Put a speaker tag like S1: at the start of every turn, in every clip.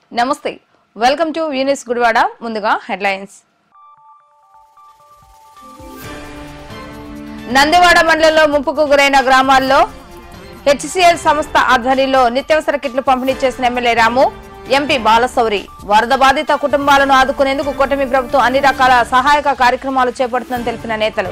S1: నమస్తే welcome to Younis Gudivada ముందుగా headlines Nandivada మండలంలో ముంపుకు గురైన గ్రామాల్లో హెచ్సిఎల్ సంస్థ ఆధ్వర్యంలో నిత్యావసర కిట్లు పంపిణీ చేసిన ఎమ్మెల్యే రాము ఎంపీ బాలశౌరి వరద బాధిత కుటుంబాలను ఆదుకునేందుకు కూటమి ప్రభుత్వం అన్ని రకాల సహాయక కార్యక్రమాలు చేపడుతుందని తెలిపిన నేతలు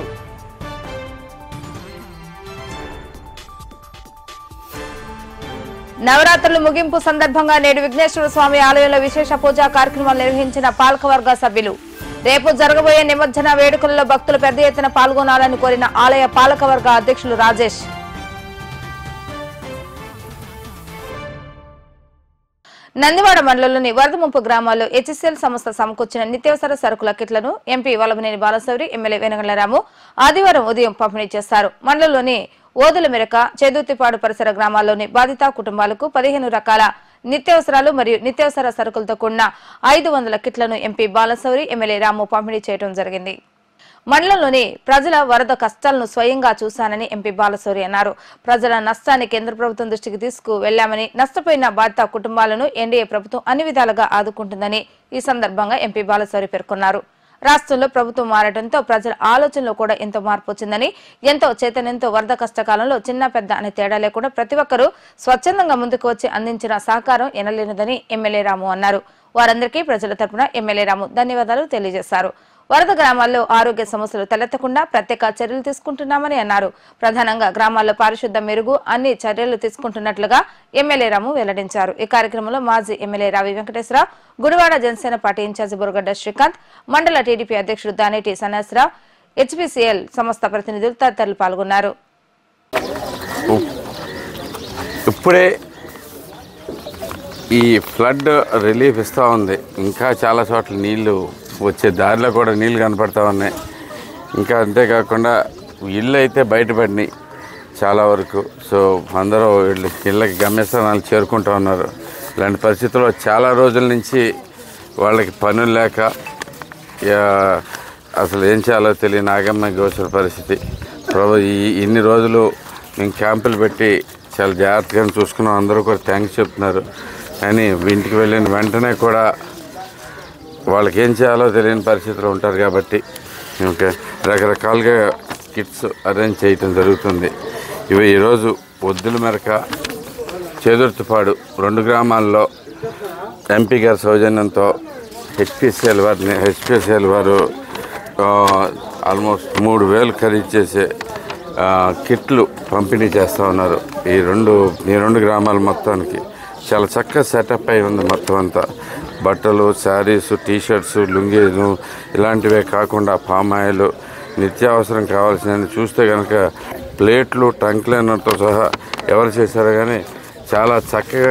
S1: నవరాత్రుల ముగింపు సందర్భంగా నేడు విఘ్నేశ్వర స్వామి ఆలయంలో విశేష పూజా కార్యక్రమాలు నిర్వహించిన పాలకవర్గ సభ్యులు రేపు జరగబోయే నిమజ్జన వేడుకల్లో భక్తులు పెద్ద ఎత్తున పాల్గొనాలని కోరిన ఆలయ పాలకవర్గ అధ్యక్షులు రాజేష్. నందివాడ మండలంలోని వరద ముంపు గ్రామాల్లో హెచ్సిఎల్ సంస్థ సమకూర్చిన నిత్యావసర సరుకుల కిట్లను ఎంపీ వల్లభనేని బాలశౌరి ఎమ్మెల్యే వెనగళ్ల రాము ఆదివారం ఉదయం పంపిణీ చేశారు. మండలంలోని ఓదుల మెరక చేదుర్తిపాడు పరిసర గ్రామాల్లోని బాధిత కుటుంబాలకు 15 రకాల నిత్యావసరాలు మరియు నిత్యావసర సరుకులతో కూడిన 500 కిట్లను ఎంపీ బాలశౌరి ఎమ్మెల్యే రాము పంపిణీ చేయడం జరిగింది. మండలంలోని ప్రజల వరద కష్టాలను స్వయంగా చూశానని ఎంపీ బాలశౌరి అన్నారు. ప్రజల నష్టాన్ని కేంద్ర ప్రభుత్వం దృష్టికి తీసుకువెళ్లామని నష్టపోయిన బాధిత కుటుంబాలను ఎన్డీఏ ప్రభుత్వం అన్ని విధాలుగా ఆదుకుంటుందని ఈ సందర్భంగా ఎంపీ బాలశౌరి పేర్కొన్నారు. రాష్ట్రంలో ప్రభుత్వం మారడంతో ప్రజల ఆలోచనలో కూడా ఎంతో మార్పు వచ్చిందని, ఎంతో చైతన్యంతో వరద కష్టకాలంలో చిన్న పెద్ద అనే తేడా లేకుండా ప్రతి ఒక్కరూ స్వచ్ఛందంగా ముందుకు వచ్చి అందించిన సహకారం ఎనలేనిదని ఎమ్మెల్యే రాము అన్నారు. వారందరికీ ప్రజల తరపున ఎమ్మెల్యే రాము ధన్యవాదాలు తెలియజేశారు. వరద గ్రామాల్లో ఆరోగ్య సమస్యలు తలెత్తకుండా ప్రత్యేక చర్యలు తీసుకుంటున్నామని అన్నారు. ప్రధానంగా గ్రామాల్లో పారిశుద్ధ్యం మెరుగు అన్ని చర్యలు తీసుకుంటున్నట్లుగా ఎమ్మెల్యే రాము వెల్లడించారు. ఈ కార్యక్రమంలో మాజీ MLA Ravi Venkateswararao, Gudivada Janasena party incharge Buragadda Srikanth, మండల టీడీపీ అధ్యక్షుడు దానేటి సన్యాసరావు, హెచ్పిసిఎల్ సంస్థ ప్రతినిధులు తదితరులు పాల్గొన్నారు.
S2: ఇప్పుడే ఈ ఫ్లడ్ రిలీఫ్ ఇస్తూ ఉంది. ఇంకా చాలా చోట్ల నీళ్లు వచ్చే దారిలో కూడా నీళ్ళు కనపడతా ఉన్నాయి. ఇంకా అంతేకాకుండా ఇళ్ళు అయితే బయటపడినాయి చాలా వరకు. సో అందరూ ఇళ్ళకి గమ్యస్థానాలు చేరుకుంటూ ఉన్నారు. ఇలాంటి పరిస్థితుల్లో చాలా రోజుల నుంచి వాళ్ళకి పనులు లేక అసలు ఏం చేయాలో తెలియని ఆగమ్య గోచర పరిస్థితి. ఇన్ని రోజులు మేము క్యాంపులు పెట్టి చాలా జాగ్రత్తగా చూసుకున్నాం. అందరూ కూడా థ్యాంక్స్ చెప్తున్నారు. కానీ ఇంటికి వెళ్ళిన వెంటనే కూడా వాళ్ళకి ఏం చేయాలో తెలియని పరిస్థితులు ఉంటారు. కాబట్టి ఓకే రకరకాలుగా కిట్స్ అరేంజ్ చేయటం జరుగుతుంది. ఇవి ఈరోజు ఒద్దుల మెరక, చేదుర్తిపాడు 2 గ్రామాల్లో ఎంపీ గారి సౌజన్యంతో హెచ్పిసిఎల్ వారు ఆల్మోస్ట్ 3,000 ఖరీదు చేసే కిట్లు పంపిణీ చేస్తూ ఉన్నారు. ఈ రెండు గ్రామాల మొత్తానికి చాలా చక్కగా సెటప్ అయి ఉంది. మొత్తం అంతా బట్టలు, శారీస్, టీషర్ట్స్, లుంగీలు ఇలాంటివే కాకుండా పామాయిలు, నిత్యావసరం కావాల్సినవి చూస్తే కనుక ప్లేట్లు, టంక్ లైనర్తో సహా ఎవరు చేశారో కానీ చాలా చక్కగా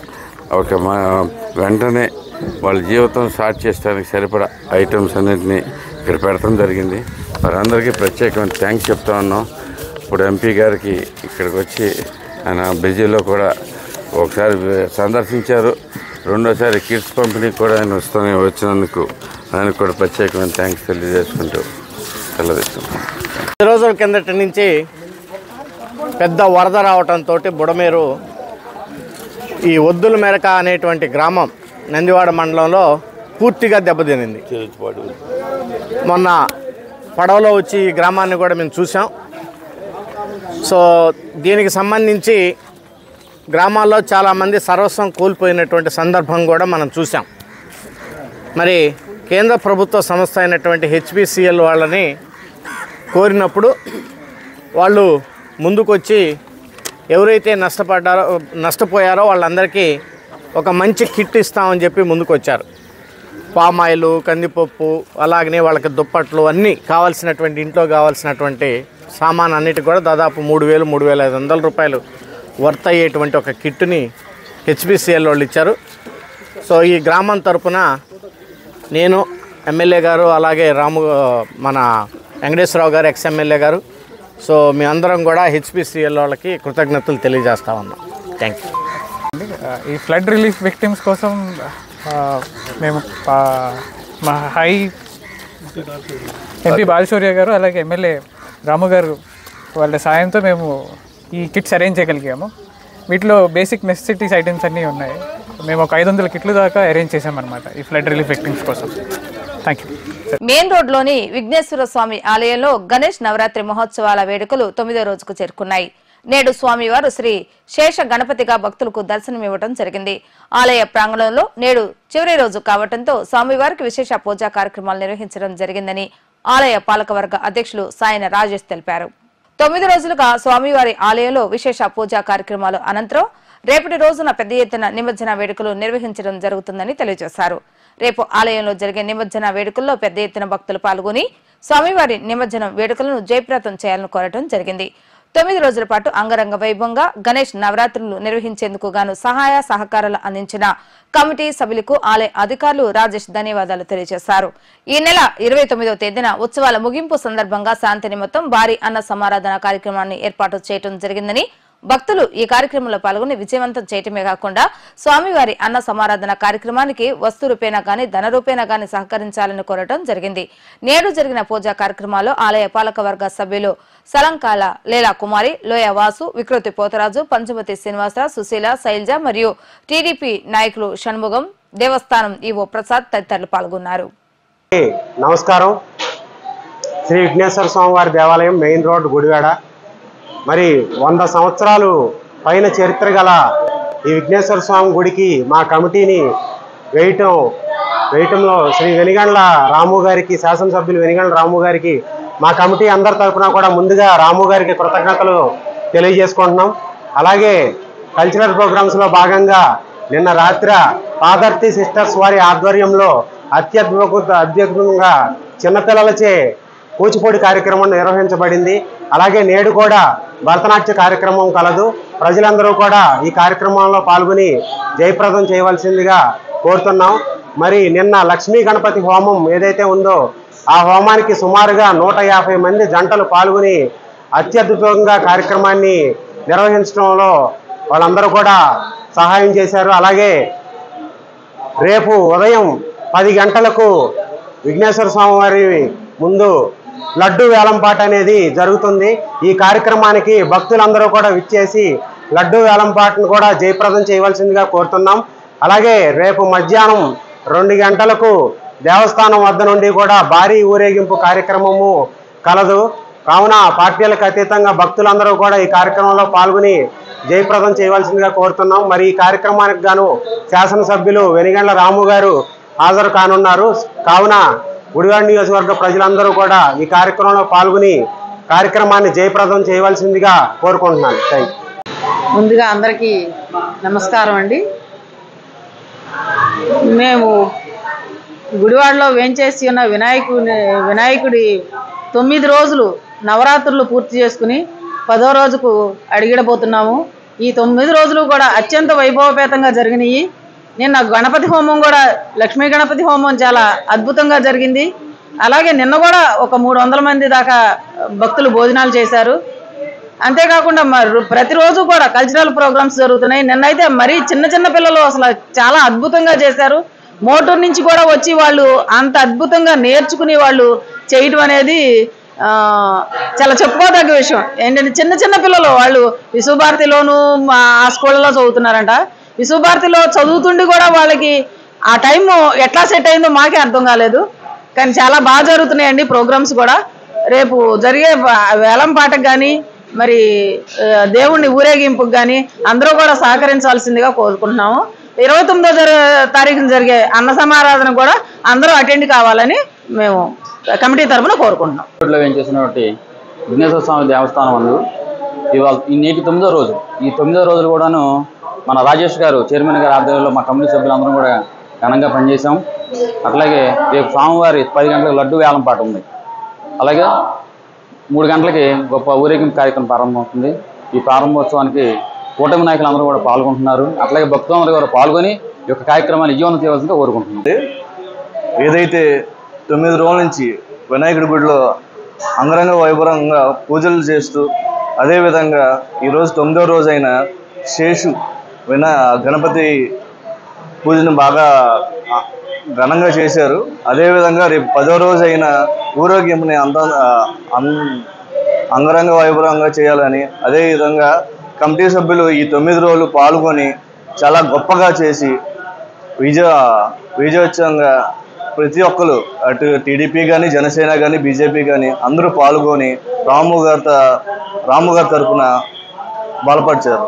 S2: వెంటనే వాళ్ళ జీవితం స్టార్ట్ చేయడానికి సరిపడా ఐటమ్స్ అన్నింటినీ ఇక్కడ పెడతాం జరిగింది. వారందరికీ ప్రత్యేకమైన థ్యాంక్స్ చెప్తా ఉన్నాం. ఇప్పుడు ఎంపీ గారికి ఇక్కడికి వచ్చి ఆయన బిజీలో కూడా ఒకసారి సందర్శించారు. రెండోసారి కిట్స్ పంపిణీ కూడా ఆయన వచ్చినందుకు ఆయనకు కూడా ప్రత్యేకమైన థ్యాంక్స్ తెలియజేసుకుంటూ సెలవిస్తున్నాం.
S3: 10 రోజుల కిందటి నుంచి పెద్ద వరద రావడంతో బుడమేరు ఈ ఒద్దుల మెరక అనేటువంటి గ్రామం నందివాడ మండలంలో పూర్తిగా దెబ్బతినింది. మొన్న పడవలో వచ్చి ఈ గ్రామాన్ని కూడా మేము చూసాం. సో దీనికి సంబంధించి గ్రామాల్లో చాలామంది సర్వస్వం కోల్పోయినటువంటి సందర్భం కూడా మనం చూసాం. మరి కేంద్ర ప్రభుత్వ సంస్థ అయినటువంటి హెచ్పిసిఎల్ వాళ్ళని కోరినప్పుడు వాళ్ళు ముందుకొచ్చి ఎవరైతే నష్టపోయారో వాళ్ళందరికీ ఒక మంచి కిట్ ఇస్తామని చెప్పి ముందుకొచ్చారు. పామాయిలు, కందిపప్పు, అలాగనే వాళ్ళకి దుప్పట్లు అన్నీ కావాల్సినటువంటి ఇంట్లో కావాల్సినటువంటి సామాన్ అన్నిటికి కూడా దాదాపు 3,500 రూపాయలు వర్త్ అయ్యేటువంటి ఒక కిట్ని హెచ్పిసిఎల్ వాళ్ళు ఇచ్చారు. సో ఈ గ్రామం తరపున నేను, ఎమ్మెల్యే గారు, అలాగే మన వెంకటేశ్వరరావు గారు, ఎక్స్ఎమ్మెల్యే గారు, సో మీ అందరం కూడా హెచ్పిసిఎల్ వాళ్ళకి కృతజ్ఞతలు తెలియజేస్తా ఉన్నాం. Thank you.
S4: ఈ ఫ్లడ్ రిలీఫ్ విక్టిమ్స్ కోసం మేము మా ఎంపీ బాలశౌరి గారు అలాగే ఎమ్మెల్యే రాము గారు వాళ్ళ సాయంతో మేము ఈ కిట్స్ అరేంజ్ చేయగలిగాము. వీటిలో బేసిక్ నెసెసిటీస్ ఐటమ్స్ అన్నీ ఉన్నాయి. మేము ఒక 500 కిట్లు దాకా అరేంజ్ చేసామన్నమాట ఈ ఫ్లడ్ రిలీఫ్ విక్టిమ్స్ కోసం. Thank you.
S1: మెయిన్ రోడ్లోని విఘ్నేశ్వర స్వామి ఆలయంలో గణేష్ నవరాత్రి మహోత్సవాల వేడుకలు 9వ రోజుకు చేరుకున్నాయి. నేడు స్వామివారు శ్రీ శేష గణపతిగా భక్తులకు దర్శనమివ్వడం జరిగింది. ఆలయ ప్రాంగణంలో నేడు చివరి రోజు కావడంతో స్వామివారికి విశేష పూజా కార్యక్రమాలు నిర్వహించడం జరిగిందని ఆలయ పాలకవర్గ అధ్యక్షులు సాయన రాజేష్ తెలిపారు. 9 రోజులుగా స్వామివారి ఆలయంలో విశేష పూజా కార్యక్రమాలు అనంతరం రేపటి రోజున పెద్ద ఎత్తున నిమజ్జన వేడుకలు నిర్వహించడం జరుగుతుందని తెలియజేశారు. రేపు ఆలయంలో జరిగే నిమజ్జన వేడుకల్లో పెద్ద ఎత్తున భక్తులు పాల్గొని స్వామివారి నిమజ్జనం వేడుకలను జయప్రదం చేయాలని కోరడం జరిగింది. 9 రోజుల పాటు అంగరంగ వైభవంగా గణేష్ నవరాత్రులు నిర్వహించేందుకు గాను సహాయ సహకారాలు అందించిన కమిటీ సభ్యులకు ఆలయ అధికారులు రాజేష్ ధన్యవాదాలు తెలియజేశారు. ఈ నెల 29వ తేదీన ఉత్సవాల ముగింపు సందర్భంగా శాంతి నిమిత్తం భారీ అన్న సమారాధన కార్యక్రమాన్ని ఏర్పాటు చేయడం జరిగిందని, భక్తులు ఈ కార్యక్రమంలో పాల్గొని విజయవంతం చేయటమే కాకుండా స్వామివారి అన్న సమారాధన కార్యక్రమానికి వస్తు రూపేణా గాని ధన రూపేణా గాని సహకరించాలని కోరటం జరిగింది. నేడు జరిగిన పూజా కార్యక్రమాల్లో ఆలయ పాలకవర్గ సభ్యులు సలంకాల లీలా కుమారి, లోయ వాసు, వికృతి పోతరాజు, పంచమతి శ్రీనివాసరావు, సుశీల, శైలజ మరియు టీడీపీ నాయకులు షణ్ముగం, దేవస్థానం ఈవో ప్రసాద్ తదితరులు పాల్గొన్నారు.
S5: నమస్కారం. శ్రీ విఘ్నేశ్వర స్వామివారి దేవాలయం, మెయిన్ రోడ్, గుడివాడ. మరి 100 సంవత్సరాలు పైన చరిత్ర గల ఈ విఘ్నేశ్వర స్వామి గుడికి మా కమిటీని వేయటంలో శ్రీ వెనిగండ్ల రాము గారికి, శాసనసభ్యులు వెనిగండ్ల రాము గారికి మా కమిటీ అందరి తరఫున కూడా ముందుగా రాము గారికి కృతజ్ఞతలు తెలియజేసుకుంటున్నాం. అలాగే కల్చరల్ ప్రోగ్రామ్స్లో భాగంగా నిన్న రాత్రి పాదర్తి సిస్టర్స్ వారి ఆధ్వర్యంలో అత్యద్భుతంగా చిన్నపిల్లలచే కూచిపూడి కార్యక్రమం నిర్వహించబడింది. అలాగే నేడు కూడా భరతనాట్య కార్యక్రమం కలదు. ప్రజలందరూ కూడా ఈ కార్యక్రమంలో పాల్గొని జయప్రదం చేయవలసిందిగా కోరుతున్నాం. మరి నిన్న లక్ష్మీ గణపతి హోమం ఏదైతే ఉందో ఆ హోమానికి సుమారుగా 150 మంది జంటలు పాల్గొని అత్యద్భుతంగా కార్యక్రమాన్ని నిర్వహించడంలో వాళ్ళందరూ కూడా సహాయం చేశారు. అలాగే రేపు ఉదయం 10 గంటలకు విఘ్నేశ్వర స్వామి వారి ముందు లడ్డు వేలంపాట అనేది జరుగుతుంది. ఈ కార్యక్రమానికి భక్తులందరూ కూడా విచ్చేసి లడ్డు వేలంపాటను కూడా జయప్రదం చేయవలసిందిగా కోరుతున్నాం. అలాగే రేపు మధ్యాహ్నం 2 గంటలకు దేవస్థానం వద్ద నుండి కూడా భారీ ఊరేగింపు కార్యక్రమము కలదు. కావున పార్టీలకు అతీతంగా భక్తులందరూ కూడా ఈ కార్యక్రమంలో పాల్గొని జయప్రదం చేయవలసిందిగా కోరుతున్నాం. మరి ఈ కార్యక్రమానికి గాను శాసనసభ్యులు వెనిగండ్ల రాము గారు హాజరు కానున్నారు. కావున గుడివాడ నియోజకవర్గ ప్రజలందరూ కూడా ఈ కార్యక్రమంలో పాల్గొని కార్యక్రమాన్ని జయప్రదం చేయవలసిందిగా కోరుకుంటున్నాను.
S6: ముందుగా అందరికీ నమస్కారం అండి. మేము గుడివాడలో వేంచేసి ఉన్న వినాయకుడి 9 రోజులు నవరాత్రులు పూర్తి చేసుకుని 10వ రోజుకు అడిగిడబోతున్నాము. ఈ 9 రోజులు కూడా అత్యంత వైభవపేతంగా జరిగినాయి. నిన్న గణపతి హోమం కూడా, లక్ష్మీ గణపతి హోమం చాలా అద్భుతంగా జరిగింది. అలాగే నిన్న కూడా ఒక 300 మంది దాకా భక్తులు భోజనాలు చేశారు. అంతేకాకుండా ప్రతిరోజు కూడా కల్చరల్ ప్రోగ్రామ్స్ జరుగుతున్నాయి. నిన్నైతే మరీ చిన్న పిల్లలు అసలు చాలా అద్భుతంగా చేశారు. మోటూరు నుంచి కూడా వచ్చి వాళ్ళు అంత అద్భుతంగా నేర్చుకుని వాళ్ళు చేయటం అనేది చాలా చెప్పుకోదగ్గ విషయం. ఏంటంటే చిన్న పిల్లలు వాళ్ళు విశ్వభారతిలోను ఆ స్కూళ్ళలో చదువుతున్నారంట. విశ్వభారతిలో చదువుతుండి కూడా వాళ్ళకి ఆ టైం ఎట్లా సెట్ అయిందో మాకే అర్థం కాలేదు. కానీ చాలా బాగా జరుగుతున్నాయండి ప్రోగ్రామ్స్ కూడా. రేపు జరిగే వేలం పాటకు కానీ మరి దేవుణ్ణి ఊరేగింపుకు కానీ అందరూ కూడా సహకరించాల్సిందిగా కోరుకుంటున్నాము. 29వ తారీఖున జరిగే అన్న సమారాధన కూడా అందరూ అటెండ్ కావాలని మేము కమిటీ తరఫున కోరుకుంటున్నాం.
S7: ఏం చేసినటువంటి విఘ్నేశ్వర స్వామి దేవస్థానం అందు ఇవాళ ఈ నేటి 9వ రోజు. ఈ 9వ రోజులు కూడాను మన రాజేష్ గారు చైర్మన్ గారి ఆధ్వర్యంలో మా కమిటీ సభ్యులందరం కూడా ఘనంగా పనిచేసాం. అట్లాగే రేపు స్వామివారి 10 గంటలకు లడ్డు వేలం పాట ఉంది. అలాగే 3 గంటలకి గొప్ప ఊరేగింపు కార్యక్రమం ప్రారంభమవుతుంది. ఈ ప్రారంభోత్సవానికి కూటమి నాయకులు అందరూ కూడా పాల్గొంటున్నారు. అట్లాగే భక్తులందరూ కూడా పాల్గొని ఈ యొక్క కార్యక్రమాన్ని విజయవంతం చేయవలసిందిగా కోరుకుంటున్నారు.
S8: ఏదైతే 9 రోజుల నుంచి వినాయకుడి గుడిలో అంగరంగ వైభవంగా పూజలు చేస్తూ, అదేవిధంగా ఈరోజు 9వ రోజైన శేషు గణపతి పూజను బాగా ఘనంగా చేశారు. అదేవిధంగా రేపు 10వ రోజు అయిన ఊరేగింపుని అంగరంగ వైభవంగా చేయాలని, అదేవిధంగా కమిటీ సభ్యులు ఈ 9 రోజులు పాల్గొని చాలా గొప్పగా చేసి విజయోత్సవంగా ప్రతి ఒక్కరు అటు టీడీపీ కానీ జనసేన కానీ బీజేపీ కానీ అందరూ పాల్గొని రాము గారి తరఫున బలపరిచారు.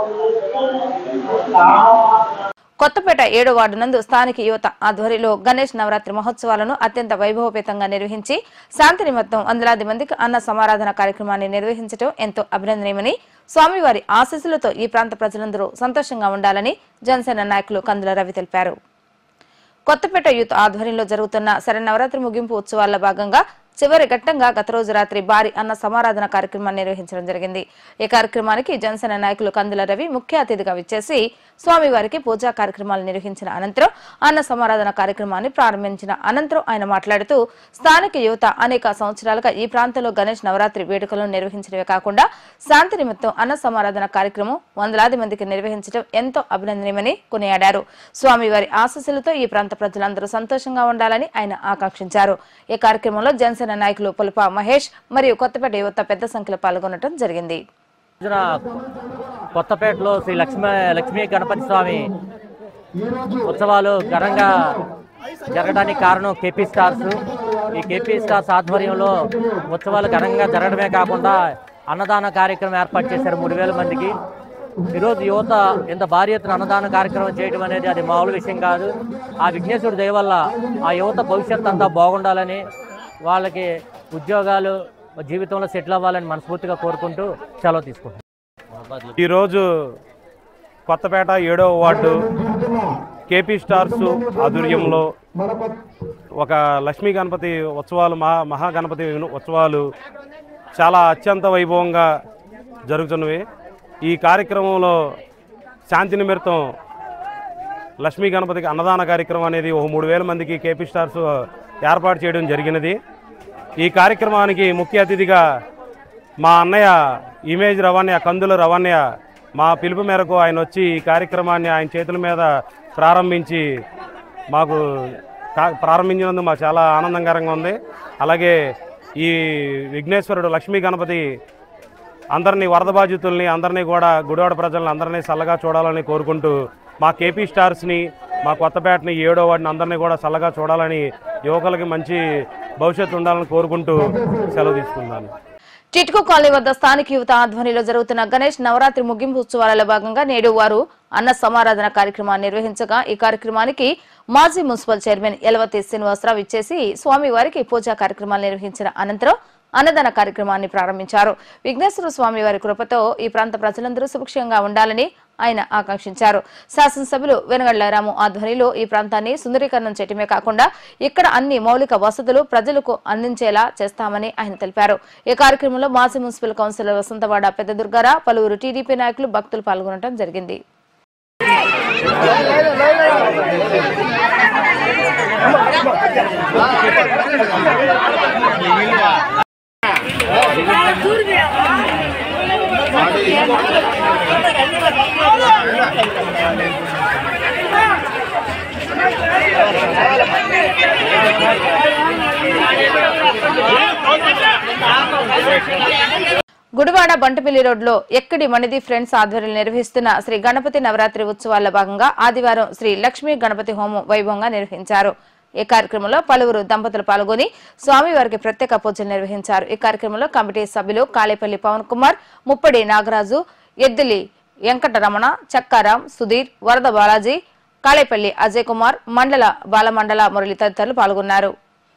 S1: కొత్తపేట 7వ వార్డు నందు స్థానిక యువత ఆధ్వర్యంలో గణేష్ నవరాత్రి మహోత్సవాలను అత్యంత వైభవపేతంగా నిర్వహించి శాంతి నిమిత్తం వందలాది మందికి అన్న సమారాధన కార్యక్రమాన్ని నిర్వహించడం ఎంతో అభినందనీయమని, స్వామివారి ఆశీస్సులతో ఈ ప్రాంత ప్రజలందరూ సంతోషంగా ఉండాలని జనసేన నాయకులు కందుల రవి తెలిపారు. కొత్తపేట యూత్ ఆధ్వర్యంలో జరుగుతున్న శరన్నవరాత్రి ముగింపు ఉత్సవాల్లో భాగంగా చివరి ఘట్టంగా గత రోజు రాత్రి భారీ అన్న సమారాధన కార్యక్రమాన్ని నిర్వహించడం జరిగింది. ఈ కార్యక్రమానికి జనసేన నాయకులు కందుల రవి ముఖ్య అతిథిగా విచ్చేసి స్వామివారికి పూజా కార్యక్రమాలు నిర్వహించిన అనంతరం అన్న సమారాధన కార్యక్రమాన్ని ప్రారంభించిన అనంతరం ఆయన మాట్లాడుతూ స్థానిక యువత అనేక సంవత్సరాలుగా ఈ ప్రాంతంలో గణేష్ నవరాత్రి వేడుకలను నిర్వహించడమే కాకుండా శాంతి నిమిత్తం అన్న సమారాధన కార్యక్రమం వందలాది మందికి నిర్వహించడం ఎంతో అభినందనీయమని కొనియాడారు. స్వామివారి ఆశీస్సులతో ఈ ప్రాంత ప్రజలందరూ సంతోషంగా ఉండాలని ఆయన ఆకాంక్షించారు. ఈ కార్యక్రమంలో జనసేన నాయకులు పులప మహేష్ మరియు కొత్తపేట యువత పెద్ద సంఖ్యలో పాల్గొనడం జరిగింది.
S9: కొత్తపేటలో శ్రీ లక్ష్మీ గణపతి స్వామి ఉత్సవాలు ఘనంగా జరగడానికి కారణం కేపీ స్టార్స్. ఈ కేపీ స్టార్స్ ఆధ్వర్యంలో ఉత్సవాలు ఘనంగా జరగడమే కాకుండా అన్నదాన కార్యక్రమం ఏర్పాటు చేశారు 3000 మందికి. ఈరోజు యువత ఇంత భారీ ఎత్తున అన్నదాన కార్యక్రమం చేయడం అనేది అది మామూలు విషయం కాదు. ఆ విఘ్నేశ్వరుడి దయ వల్ల ఆ యువత భవిష్యత్తు అంతా బాగుండాలని, వాళ్ళకి ఉద్యోగాలు జీవితంలో సెటిల్ అవ్వాలని మనస్ఫూర్తిగా కోరుకుంటూ సెలవు తీసుకుంటాం.
S10: ఈరోజు కొత్తపేట 7వ వార్డు కేపీ స్టార్స్ ఆధ్వర్యంలో ఒక లక్ష్మీ గణపతి ఉత్సవాలు మహాగణపతి ఉత్సవాలు చాలా అత్యంత వైభవంగా జరుగుతున్నవి. ఈ కార్యక్రమంలో శాంతి నిమిత్తం లక్ష్మీ గణపతికి అన్నదాన కార్యక్రమం అనేది 3000 మందికి కేపీ స్టార్స్ ఏర్పాటు చేయడం జరిగినది. ఈ కార్యక్రమానికి ముఖ్య అతిథిగా మా అన్నయ్య ఇమేజ్ రవాణ్య కందుల రవాణ్య మా పిలుపు మేరకు ఆయన వచ్చి ఈ కార్యక్రమాన్ని ఆయన చేతుల మీద ప్రారంభించినందుకు మాకు చాలా ఆనందకరంగా ఉంది. అలాగే ఈ విఘ్నేశ్వరుడు లక్ష్మీ గణపతి అందరినీ వరద బాధితుల్ని అందరినీ కూడా గుడివాడ ప్రజలను అందరినీ చల్లగా చూడాలని కోరుకుంటూ మా కేపీ స్టార్స్ని మా కొత్తపేటని 7వ వార్డుని అందరినీ కూడా చల్లగా చూడాలని యువకులకి మంచి భవిష్యత్తు ఉండాలని కోరుకుంటూ సెలవు తీసుకున్నాను.
S1: టిట్కో కాలనీ వద్ద స్థానిక యువత ఆధ్వర్యంలో జరుగుతున్న గణేష్ నవరాత్రి ముగింపు ఉత్సవాలలో భాగంగా నేడు వారు అన్న సమారాధన కార్యక్రమాన్ని నిర్వహించగా ఈ కార్యక్రమానికి మాజీ మున్సిపల్ చైర్మన్ యలవతి శ్రీనివాసరావు ఇచ్చేసి స్వామివారికి పూజా కార్యక్రమాలు నిర్వహించిన అనంతరం అన్నదాన కార్యక్రమాన్ని ప్రారంభించారు. విఘ్నేశ్వర స్వామి వారి కృపతో ఈ ప్రాంత ప్రజలందరూ సుభిక్షంగా ఉండాలని ఆయన ఆకాంక్షించారు. శాసనసభ్యులు వెనగళ్ల రాము ఆధ్వర్యంలో ఈ ప్రాంతాన్ని సుందరీకరణం చేయటమే కాకుండా ఇక్కడ అన్ని మౌలిక వసతులు ప్రజలకు అందించేలా చేస్తామని ఆయన తెలిపారు. ఈ కార్యక్రమంలో మాజీ మున్సిపల్ కౌన్సిలర్ వసంతవాడ పెద్ద దుర్గారావు, పలువురు టీడీపీ నాయకులు, భక్తులు పాల్గొనడం జరిగింది. గుడివాడ బంటపల్లి రోడ్లో ఎక్కడి మణిది ఫ్రెండ్స్ ఆధ్వర్యంలో నిర్వహిస్తున్న శ్రీ గణపతి నవరాత్రి ఉత్సవాల్లో భాగంగా ఆదివారం శ్రీ లక్ష్మీ గణపతి హోమం వైభవంగా నిర్వహించారు. ఈ కార్యక్రమంలో పలువురు దంపతులు పాల్గొని స్వామివారికి ప్రత్యేక పూజలు నిర్వహించారు. ఈ కార్యక్రమంలో కమిటీ సభ్యులు కాళేపల్లి పవన్ కుమార్, ముప్పడి నాగరాజు, ఎద్దిలి వెంకటరమణ, చక్కారాం, సుధీర్, వరద బాలాజీ, కాళేపల్లి అజయ్ కుమార్, మండల బాలమండల మురళి తదితరులు పాల్గొన్నారు.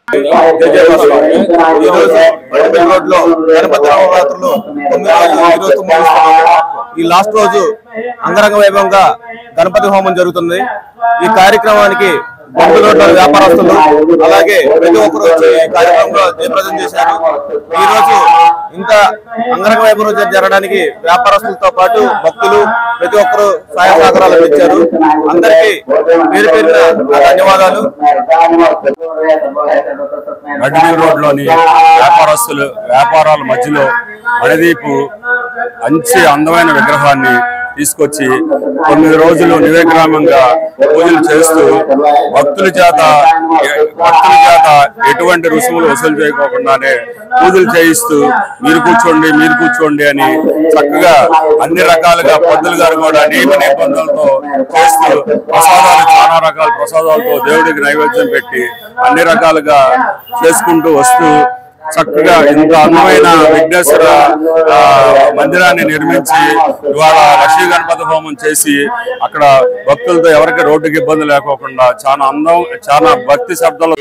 S11: ఈ లాస్ట్ రోజు అంగరంగ వైభవంగా గణపతి హోమం జరుగుతుంది. ఈ కార్యక్రమానికి బండ్ల రోడ్ల వ్యాపారస్తులు అలాగే ప్రతి ఒక్కరు వచ్చి కార్యక్రమంలో జయప్రదం చేశారు. ఈ రోజు ఇంత అంగరంగ వైభవం జరగడానికి వ్యాపారస్తులతో పాటు భక్తులు ప్రతి ఒక్కరు సహాయ సహకారాలు అందించారు. అందరికీ పేరు పేరున ధన్యవాదాలు.
S12: గడ్డి రోడ్లోని వ్యాపారస్తులు వ్యాపారాల మధ్యలో మణిదీపు మంచి అందమైన విగ్రహాన్ని తీసుకొచ్చి 9 రోజులు నిర్విగ్రామంగా పూజలు చేస్తూ భక్తుల చేత భక్తుల చేత ఎటువంటి రుసుములు వసూలు చేయకోకుండానే పూజలు చేయిస్తూ మీరు కూర్చోండి అని చక్కగా అన్ని రకాలుగా పంతులు గారు కూడా నియమ నిబంధనలతో చేస్తూ ప్రసాదాలు చాలా రకాల ప్రసాదాలతో దేవుడికి నైవేద్యం పెట్టి అన్ని రకాలుగా చేసుకుంటూ వస్తూ చక్కగా ఇంత అందమైన విఘ్నేశ్వర మందిరాన్ని నిర్మించి ఇవాళ లక్ష్మీ గణపతి హోమం చేసి అక్కడ భక్తులతో ఎవరికి రోడ్డుకి ఇబ్బంది లేకోకుండా చాలా భక్తి శబ్దాలు.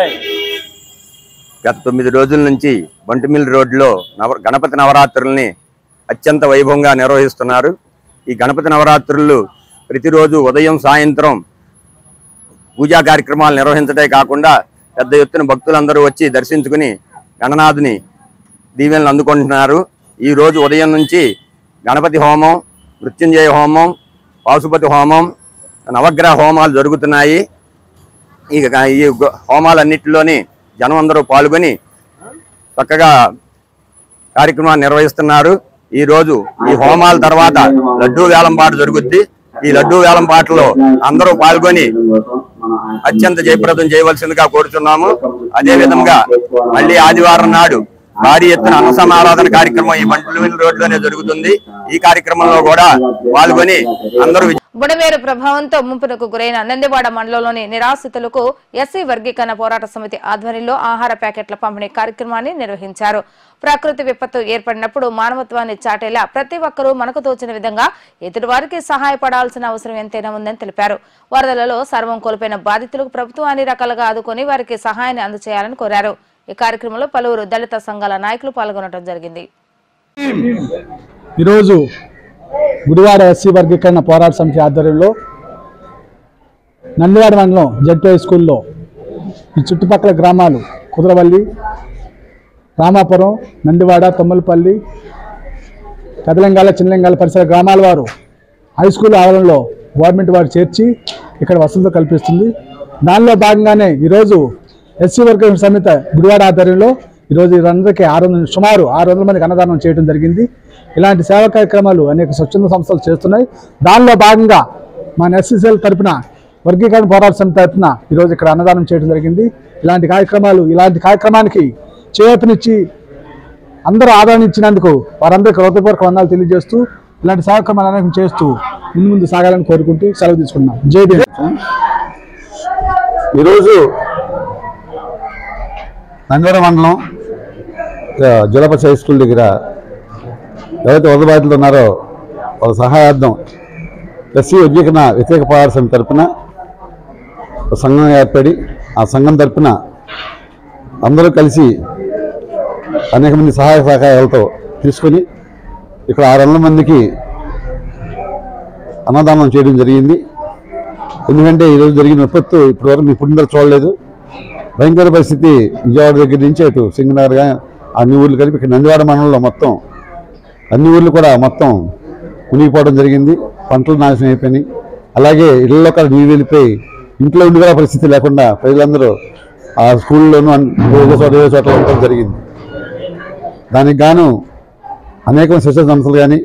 S13: గత 9 రోజుల నుంచి బంటుమిల్ రోడ్లో గణపతి నవరాత్రుల్ని అత్యంత వైభవంగా నిర్వహిస్తున్నారు. ఈ గణపతి నవరాత్రులు ప్రతిరోజు ఉదయం సాయంత్రం పూజా కార్యక్రమాలు నిర్వహించడే కాకుండా పెద్ద ఎత్తున భక్తులందరూ వచ్చి దర్శించుకుని గణనాథుని దీవెనలు అందుకుంటున్నారు. ఈరోజు ఉదయం నుంచి గణపతి హోమం, మృత్యుంజయ హోమం, పాశుపతి హోమం, నవగ్రహ హోమాలు జరుగుతున్నాయి. ఈ హోమాలన్నింటిలోని జనం అందరూ పాల్గొని చక్కగా కార్యక్రమాన్ని నిర్వహిస్తున్నారు. ఈరోజు ఈ హోమాల తర్వాత లడ్డూ వేలంపాట జరుగుద్ది. ఈ లడ్డూ వేలంపాటలో అందరూ పాల్గొని అత్యంత జయప్రదం చేయవలసిందిగా కోరుతున్నాము. అదే విధంగా మళ్ళీ ఆదివారం నాడు భారీ ఎత్తున అన్న సమారాధన కార్యక్రమం ఈ బంటుమిల్ రోడ్లోనే జరుగుతుంది. ఈ కార్యక్రమంలో కూడా పాల్గొని అందరూ
S1: బుడమేరు ప్రభావంతో ముంపునకు గురైన నందివాడ మండలంలోని నిరాశ్రితులకు ఎస్సీ వర్గీకరణ పోరాట సమితి ఆధ్వర్యంలో ఆహార ప్యాకెట్ల పంపిణీ కార్యక్రమాన్ని నిర్వహించారు. ప్రకృతి విపత్తు ఏర్పడినప్పుడు మానవత్వాన్ని చాటేలా ప్రతి ఒక్కరూ మనకు తోచిన విధంగా ఎదుటివారికి సహాయపడాల్సిన అవసరం ఎంతైనా ఉందని తెలిపారు. వరదలలో సర్వం కోల్పోయిన బాధితులకు ప్రభుత్వం అన్ని రకాలుగా ఆదుకొని వారికి సహాయాన్ని అందజేయాలని కోరారు. ఈ కార్యక్రమంలో పలువురు దళిత సంఘాల నాయకులు పాల్గొనడం జరిగింది.
S14: ఈరోజు గుడివాడ ఎస్సీ వర్గీకరణ పోరాట సమితి ఆధ్వర్యంలో నందివాడ మండలం జెడ్పీ స్కూల్లో ఈ చుట్టుపక్కల గ్రామాలు కుదరవల్లి, రామాపురం, నందివాడ, తొమ్మలపల్లి, కదలింగాల, చిన్నలింగాల పరిసర గ్రామాల వారు హై స్కూల్ ఆవరణలో గవర్నమెంట్ వారు చేర్చి ఇక్కడ వసతులు కల్పిస్తుంది. దానిలో భాగంగానే ఈరోజు ఎస్సీ వర్గీకరణ సమితి గుడివాడ ఆధ్వర్యంలో ఈరోజు వీరందరికీ సుమారు 600 మందికి అన్నదానం చేయడం జరిగింది. ఇలాంటి సేవా కార్యక్రమాలు అనేక స్వచ్ఛంద సంస్థలు చేస్తున్నాయి. దానిలో భాగంగా మన ఎస్సీసీఎల్ తరఫున వర్గీకరణ పోరాట సమితి తరఫున ఈరోజు ఇక్కడ అన్నదానం చేయడం జరిగింది. ఇలాంటి కార్యక్రమానికి చేయూతనిచ్చి అందరూ ఆదరణించినందుకు వారందరికీ హృదయపూర్వక వందనాలు తెలియజేస్తూ ఇలాంటి కార్యక్రమాలు అనేకం చేస్తూ ముందు సాగాలని కోరుకుంటూ సెలవు తీసుకున్నాం. జై భీమ్.
S15: ఈరోజు నందివాడ మండలం జలపతి హై స్కూల్ దగ్గర ఎవరైతే వరద బాధితులు ఉన్నారో వాళ్ళ సహాయార్థం ఎస్సీ వర్గీకరణ వ్యతిరేక పోరాట సమితి తరఫున సంఘం ఏర్పడి ఆ సంఘం తరఫున అందరూ కలిసి అనేక మంది సహాయ సహకారాలతో తీసుకొని ఇక్కడ 600 మందికి అన్నదానం చేయడం జరిగింది. ఎందుకంటే ఈరోజు జరిగిన విపత్తు ఇప్పటివరకు మీ పుట్టినరోజు చూడలేదు. భయంకర పరిస్థితి విజయవాడ దగ్గర నుంచి అటు సింగనగర్గా అన్ని ఊర్లు కలిపి ఇక్కడ నందివాడ మండలంలో మొత్తం అన్ని ఊర్లు కూడా మొత్తం మునిగిపోవడం జరిగింది. పంటలు నాశనం అయిపోయినాయి. అలాగే ఇళ్లలో కూడా నీరు వెళ్ళిపోయి ఇంట్లో ఉండి కూడా పరిస్థితి లేకుండా ప్రజలందరూ ఆ స్కూల్లోనూ వేరే చోట్ల ఉండడం జరిగింది. దానికి గాను అనేక స్వచ్ఛంద సంస్థలు కానీ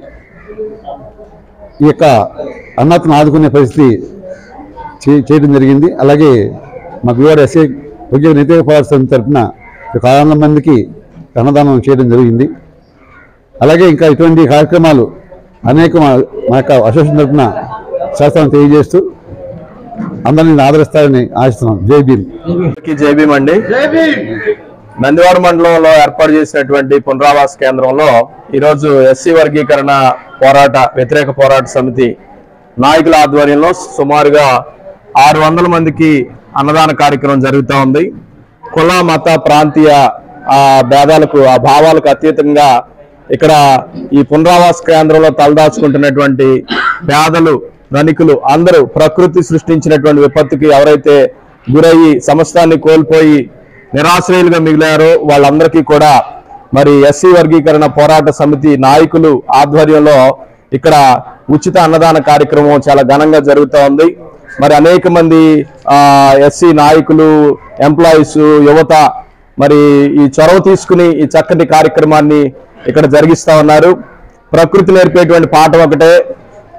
S15: ఈ యొక్క అన్నతను ఆదుకునే పరిస్థితి చేయడం జరిగింది. అలాగే మా గుడివాడ ఎస్సీ వర్గీకరణ వ్యతిరేక పోరాట సమితి తరఫున 600 మందికి అన్నదానం చేయడం జరిగింది. అలాగే ఇంకా ఇటువంటి కార్యక్రమాలు అనేక మా యొక్క అసోసియేషన్ తరఫున శాస్త్రాన్ని తెలియజేస్తూ అందరినీ ఆదరిస్తారని ఆశిస్తున్నాం. జై భీమ్.
S11: జై భీమ్ అండి. నందివాడ మండలంలో ఏర్పాటు చేసినటువంటి పునరావాస కేంద్రంలో ఈరోజు ఎస్సీ వర్గీకరణ వ్యతిరేక పోరాట సమితి నాయకుల ఆధ్వర్యంలో సుమారుగా 600 మందికి అన్నదాన కార్యక్రమం జరుగుతూ ఉంది. కుల, మత, ప్రాంతీయ భేదాలకు ఆ భావాలకు అతీతంగా ఇక్కడ ఈ పునరావాస కేంద్రంలో తలదాచుకుంటున్నటువంటి పేదలు, ధనికులు అందరూ ప్రకృతి సృష్టించినటువంటి విపత్తుకి ఎవరైతే గురయ్యి సమస్తాన్ని కోల్పోయి నిరాశ్రయులుగా మిగిలారో వాళ్ళందరికీ కూడా మరి ఎస్సీ వర్గీకరణ పోరాట సమితి నాయకులు ఆధ్వర్యంలో ఇక్కడ ఉచిత అన్నదాన కార్యక్రమం చాలా ఘనంగా జరుగుతూ ఉంది. మరి అనేక మంది ఎస్సీ నాయకులు, ఎంప్లాయీస్, యువత మరి ఈ చొరవ తీసుకుని ఈ చక్కటి కార్యక్రమాన్ని ఇక్కడ జరిగిస్తూ ఉన్నారు. ప్రకృతి నేర్పేటువంటి పాఠం ఒకటే,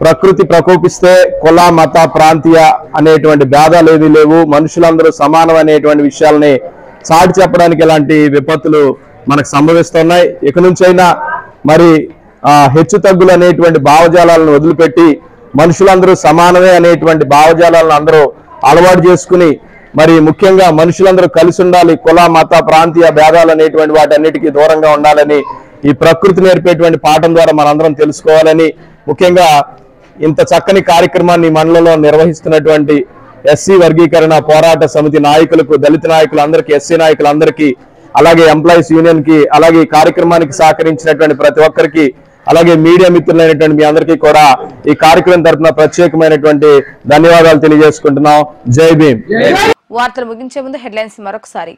S16: ప్రకృతి ప్రకోపిస్తే కుల మత ప్రాంతీయ అనేటువంటి భేదాలు ఏమీ లేవు, మనుషులందరూ సమానం అనేటువంటి విషయాల్ని చాటి చెప్పడానికి ఇలాంటి విపత్తులు మనకు సంభవిస్తున్నాయి. ఇక నుంచైనా మరి హెచ్చు తగ్గులు అనేటువంటి భావజాలాలను వదిలిపెట్టి మనుషులందరూ సమానమే అనేటువంటి భావజాలాలను అందరూ అలవాటు చేసుకుని మరి ముఖ్యంగా మనుషులందరూ కలిసి ఉండాలి, కుల మత ప్రాంతీయ భేదాలు అనేటువంటి వాటన్నిటికీ దూరంగా ఉండాలని ఈ ప్రకృతి నేర్పేటువంటి పాఠం ద్వారా మనందరం తెలుసుకోవాలని, ముఖ్యంగా ఇంత చక్కని కార్యక్రమాన్ని మండలంలో నిర్వహిస్తున్నటువంటి ఎస్సీ వర్గీకరణ పోరాట సమితి నాయకులకు, దళిత నాయకులందరికీ, ఎస్సీ నాయకులందరికీ, అలాగే ఎంప్లాయీస్ యూనియన్ కి, అలాగే ఈ కార్యక్రమానికి సహకరించినటువంటి ప్రతి ఒక్కరికి, అలాగే మీడియా మిత్రులైనటువంటి మీ అందరికీ కూడా ఈ కార్యక్రమం తరఫున ప్రత్యేకమైనటువంటి ధన్యవాదాలు తెలియజేసుకుంటున్నాం. జై భీమ్.
S1: వార్తలు ముగించే ముందు హెడ్లైన్స్ మరొకసారి.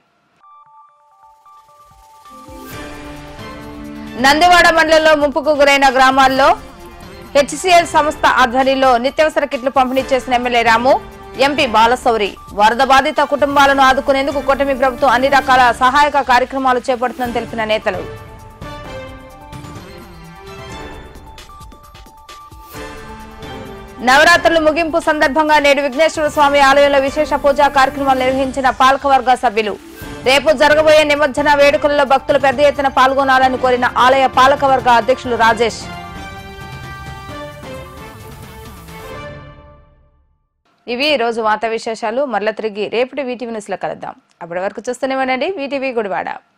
S1: నందివాడ మండలంలో ముంపుకు గురైన గ్రామాల్లో హెచ్సిఎల్ సంస్థ ఆధ్వర్యంలో నిత్యావసర కిట్లు పంపిణీ చేసిన ఎమ్మెల్యే రాము, ఎంపీ బాలశౌరి. వరద బాధిత కుటుంబాలను ఆదుకునేందుకు కూటమి ప్రభుత్వం అన్ని రకాల సహాయక కార్యక్రమాలు చేపడుతుందని తెలిపిన నేతలు. నవరాత్రులు ముగింపు సందర్భంగా నేడు విఘ్నేశ్వర స్వామి ఆలయంలో విశేష పూజా కార్యక్రమాలు నిర్వహించిన పాలకవర్గ సభ్యులు. రేపు జరగబోయే నిమజ్జన వేడుకలలో భక్తులు పెద్ద ఎత్తున పాల్గొనాలని కోరిన ఆలయ పాలకవర్గ అధ్యక్షులు రాజేష్. ఇవి ఈ రోజు వార్తా విశేషాలు. మరల తిరిగి రేపటి వీటీవీ న్యూస్ లో కలుద్దాం. అప్పటి వరకు చూస్తూనే ఉండండి వీటీవీ గుడివాడ.